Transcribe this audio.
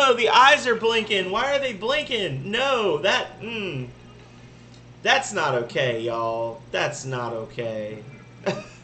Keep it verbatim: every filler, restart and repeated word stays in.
no, the eyes are blinking. Why are they blinking? No, that, mm, that's not okay, y'all. That's not okay.